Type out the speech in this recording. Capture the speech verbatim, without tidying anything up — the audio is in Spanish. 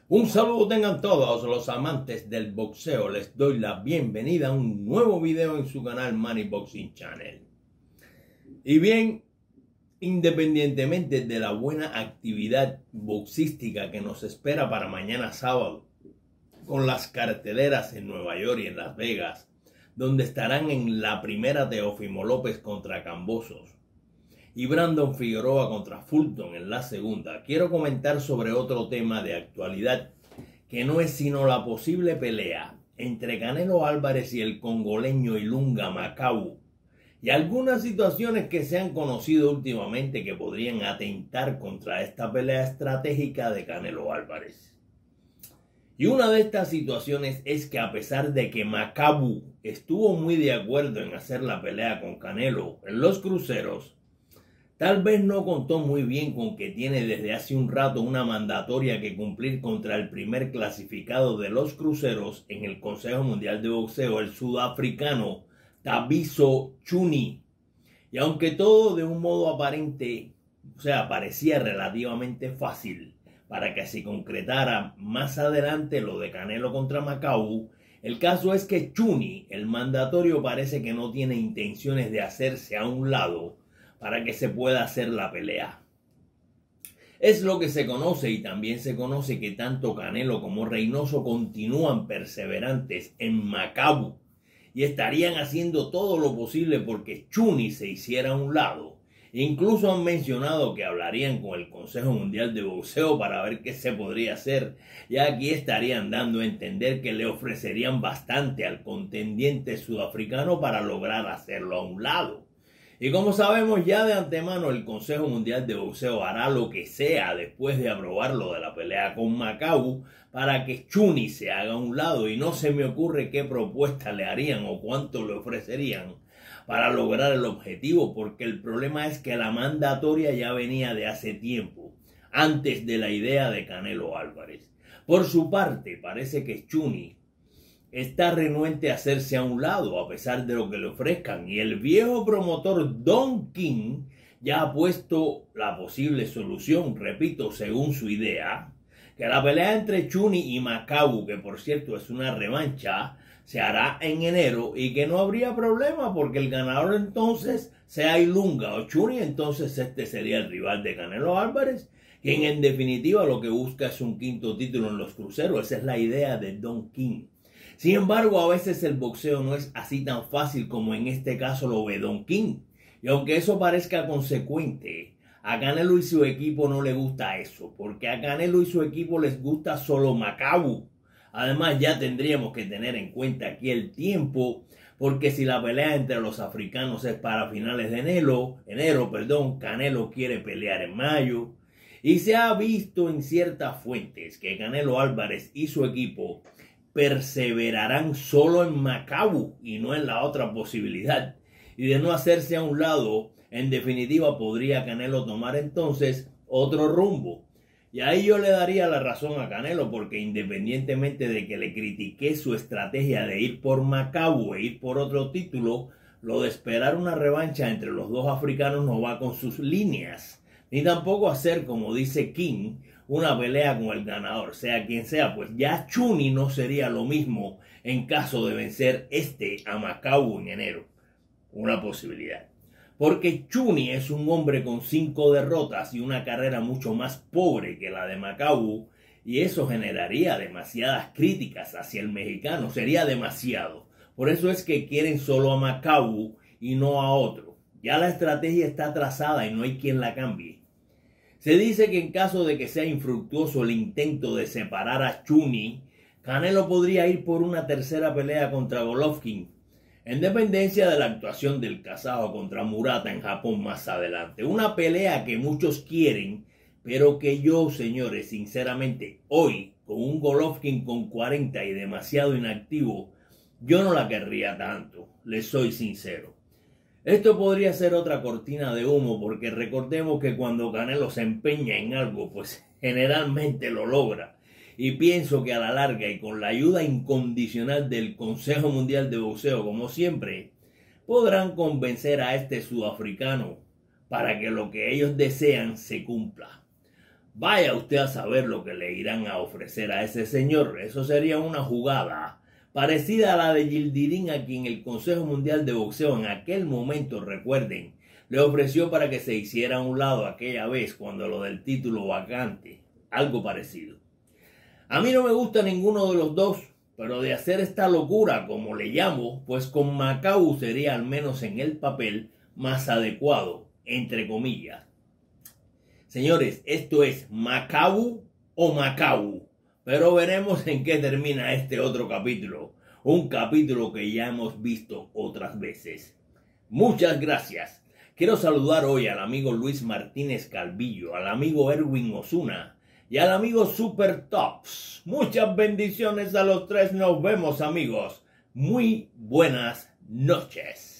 Un saludo tengan todos los amantes del boxeo. Les doy la bienvenida a un nuevo video en su canal Money Boxing Channel. Y bien, independientemente de la buena actividad boxística que nos espera para mañana sábado, con las carteleras en Nueva York y en Las Vegas, donde estarán en la primera Teófimo López contra Kambosos y Brandon Figueroa contra Fulton en la segunda, quiero comentar sobre otro tema de actualidad que no es sino la posible pelea entre Canelo Álvarez y el congoleño Ilunga Makabu, y algunas situaciones que se han conocido últimamente que podrían atentar contra esta pelea estratégica de Canelo Álvarez. Y una de estas situaciones es que, a pesar de que Makabu estuvo muy de acuerdo en hacer la pelea con Canelo en los cruceros, tal vez no contó muy bien con que tiene desde hace un rato una mandatoria que cumplir contra el primer clasificado de los cruceros en el Consejo Mundial de Boxeo, el sudafricano Thabiso Chuni. Y aunque todo de un modo aparente, o sea, parecía relativamente fácil para que se concretara más adelante lo de Canelo contra Makabu, el caso es que Chuni, el mandatorio, parece que no tiene intenciones de hacerse a un lado para que se pueda hacer la pelea. Es lo que se conoce, y también se conoce que tanto Canelo como Reynoso continúan perseverantes en Makabu y estarían haciendo todo lo posible porque Chuni se hiciera a un lado. Incluso han mencionado que hablarían con el Consejo Mundial de Boxeo para ver qué se podría hacer, y aquí estarían dando a entender que le ofrecerían bastante al contendiente sudafricano para lograr hacerlo a un lado. Y como sabemos ya de antemano, el Consejo Mundial de Boxeo hará lo que sea después de aprobar lo de la pelea con Makabu para que Chuni se haga a un lado, y no se me ocurre qué propuesta le harían o cuánto le ofrecerían para lograr el objetivo, porque el problema es que la mandatoria ya venía de hace tiempo, antes de la idea de Canelo Álvarez. Por su parte, parece que Chuni está renuente a hacerse a un lado a pesar de lo que le ofrezcan, y el viejo promotor Don King ya ha puesto la posible solución, repito, según su idea, que la pelea entre Chuni y Makabu, que por cierto es una revancha, se hará en enero y que no habría problema porque el ganador entonces sea Ilunga o Chuni, entonces este sería el rival de Canelo Álvarez, quien en definitiva lo que busca es un quinto título en los cruceros. Esa es la idea de Don King. Sin embargo, a veces el boxeo no es así tan fácil como en este caso lo ve Don King. Y aunque eso parezca consecuente, a Canelo y su equipo no le gusta eso, porque a Canelo y su equipo les gusta solo Makabu. Además, ya tendríamos que tener en cuenta aquí el tiempo, porque si la pelea entre los africanos es para finales de enero, enero, perdón, Canelo quiere pelear en mayo. Y se ha visto en ciertas fuentes que Canelo Álvarez y su equipo perseverarán solo en Makabu y no en la otra posibilidad. Y de no hacerse a un lado, en definitiva podría Canelo tomar entonces otro rumbo. Y ahí yo le daría la razón a Canelo, porque independientemente de que le critiqué su estrategia de ir por Makabu e ir por otro título, lo de esperar una revancha entre los dos africanos no va con sus líneas. Ni tampoco hacer, como dice King, una pelea con el ganador, sea quien sea, pues ya Chuni no sería lo mismo en caso de vencer este a Makabu en enero. Una posibilidad. Porque Chuni es un hombre con cinco derrotas y una carrera mucho más pobre que la de Makabu, y eso generaría demasiadas críticas hacia el mexicano, sería demasiado. Por eso es que quieren solo a Makabu y no a otro. Ya la estrategia está trazada y no hay quien la cambie. Se dice que en caso de que sea infructuoso el intento de separar a Chuni, Canelo podría ir por una tercera pelea contra Golovkin, en dependencia de la actuación del kazajo contra Murata en Japón más adelante. Una pelea que muchos quieren, pero que yo, señores, sinceramente, hoy, con un Golovkin con cuarenta y demasiado inactivo, yo no la querría tanto, les soy sincero. Esto podría ser otra cortina de humo, porque recordemos que cuando Canelo se empeña en algo, pues generalmente lo logra. Y pienso que a la larga, y con la ayuda incondicional del Consejo Mundial de Boxeo, como siempre, podrán convencer a este sudafricano para que lo que ellos desean se cumpla. Vaya usted a saber lo que le irán a ofrecer a ese señor. Eso sería una jugada parecida a la de Yildirim, a quien el Consejo Mundial de Boxeo en aquel momento, recuerden, le ofreció para que se hiciera a un lado aquella vez cuando lo del título vacante. Algo parecido. A mí no me gusta ninguno de los dos, pero de hacer esta locura, como le llamo, pues con Macau sería al menos en el papel más adecuado, entre comillas. Señores, esto es Macau o Macau, pero veremos en qué termina este otro capítulo, un capítulo que ya hemos visto otras veces. Muchas gracias. Quiero saludar hoy al amigo Luis Martínez Calvillo, al amigo Erwin Osuna y al amigo Super Tops. Muchas bendiciones a los tres. Nos vemos, amigos. Muy buenas noches.